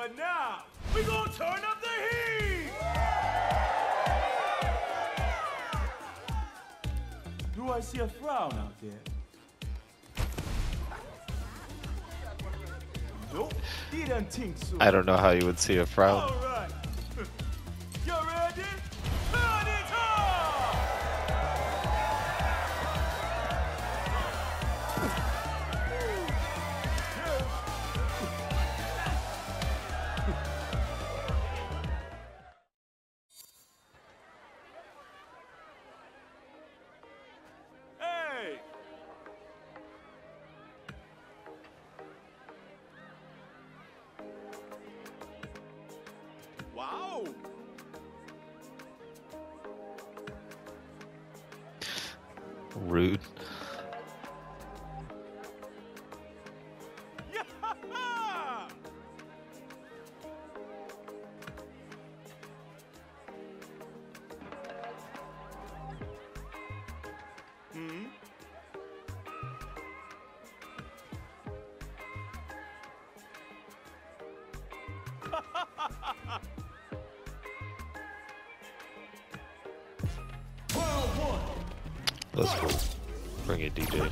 But now, we gonna turn up the heat! Do I see a frown out there? Nope, didn't think so. I don't know how you would see a frown. All right. You ready? Turn it up! Hey! Wow! Rude. Yeah! Hmm? Let's go. Bring it, DJ.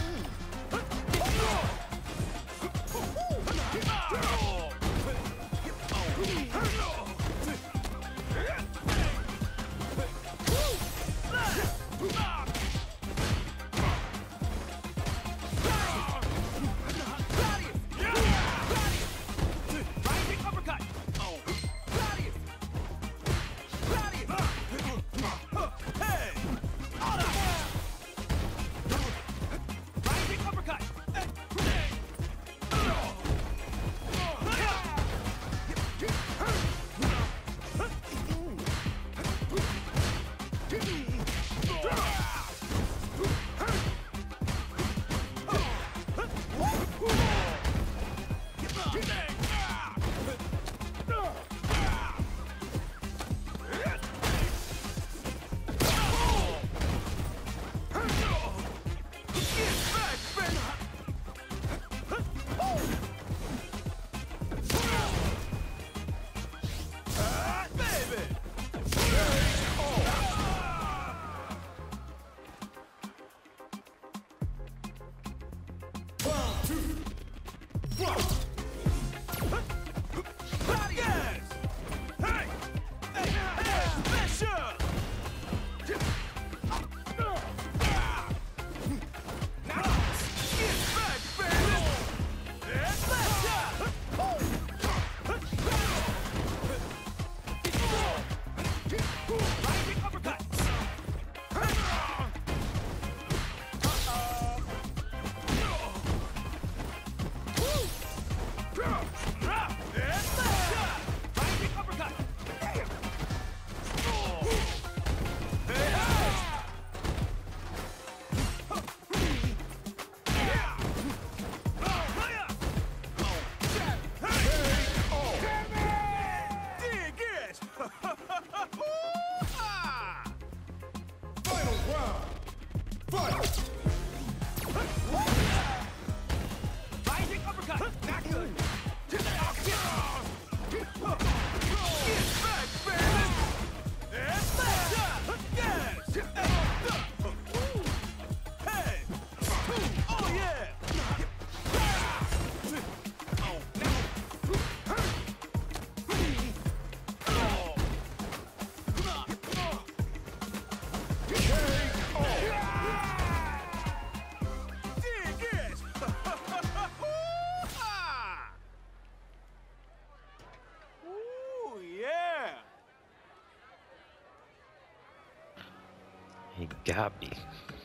He got me.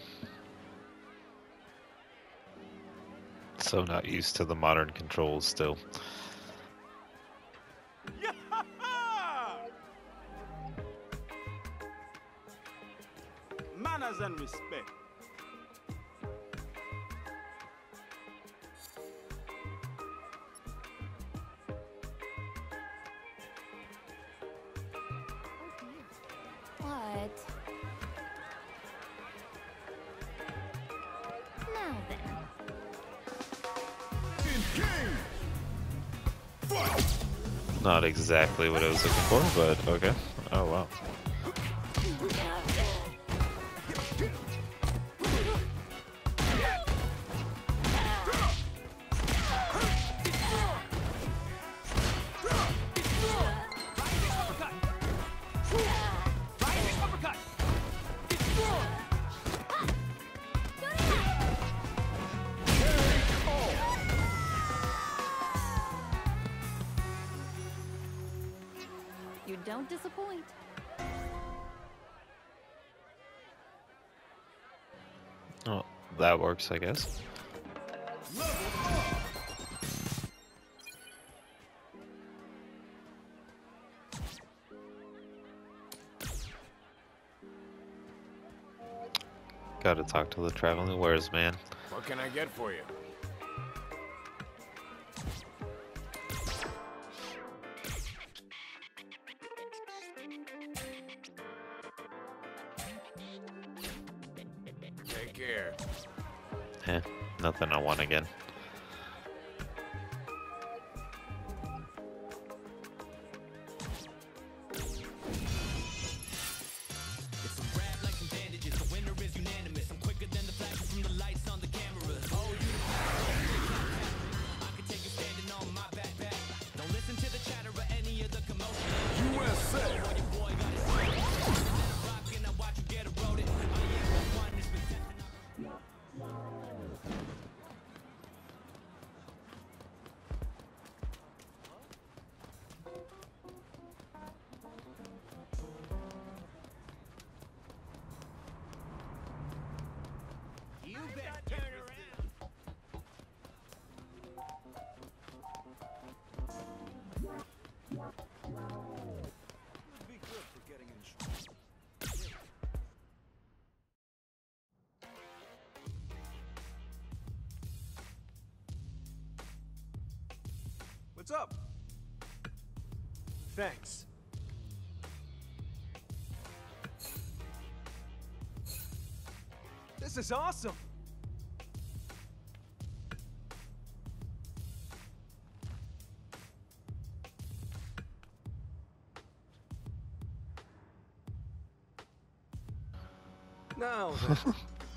So not used to the modern controls still. Manners and respect. What? Now then. Fight! Not exactly what I was looking for, but okay. Oh wow. You don't disappoint. Oh, that works, I guess. Gotta talk to the traveling wares man. What can I get for you? Take care. Eh, nothing I want again. It's a rap like some bandages. The winner is unanimous. I'm quicker than the flashes from the lights on the camera. Oh, you I can take you standing on my backpack. Don't listen to the chatter or any of the commotion. USA. Your boy got his phone. Rockin', I watch you get eroded. I ain't one that's been testing up. You better turn around. Be good for getting in trouble. What's up? Thanks. This is awesome. Now then.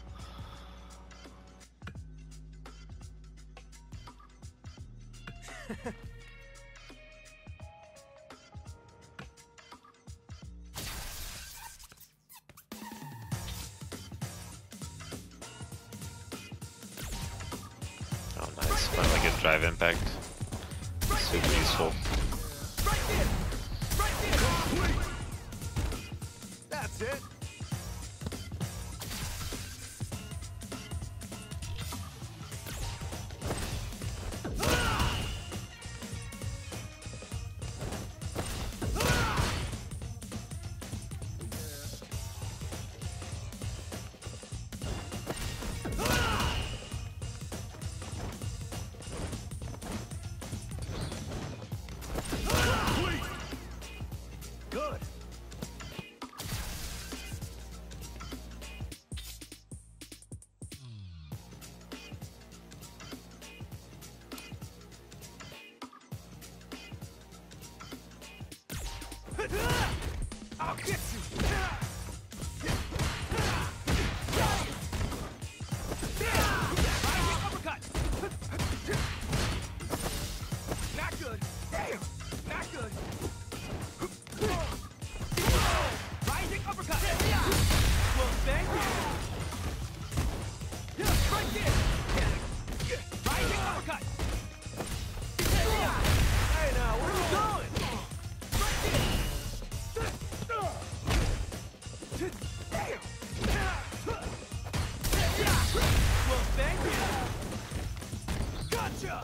Oh nice, finally get drive impact. Super useful. Right there! Right there! Complete! That's it! Complete! Good! I'll get you! Uppercut! Not good! Damn! Not good! Rising uppercut! Well, thank you! Right there! Rising uppercut! Hey now, where are you going? Well, thank you! Gotcha!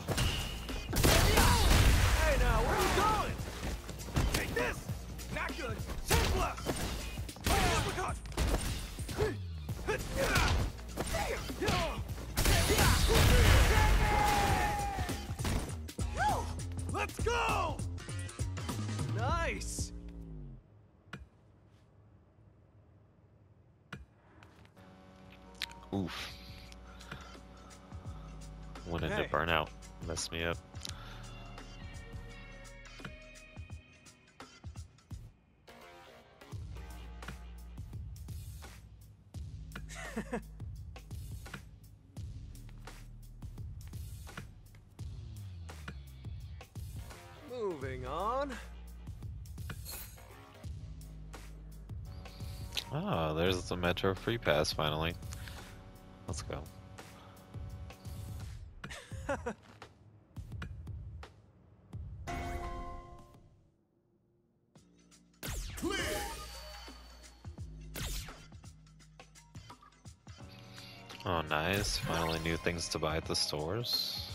Hey now, where are you going? Take this! Not good! Sand blast! Uppercut! Let's go! Nice! Oof. Wanted Hey. to burn out. Messed me up. Moving on. Oh, there's the Metro Free Pass finally. Let's go. Oh, nice. Finally new things to buy at the stores.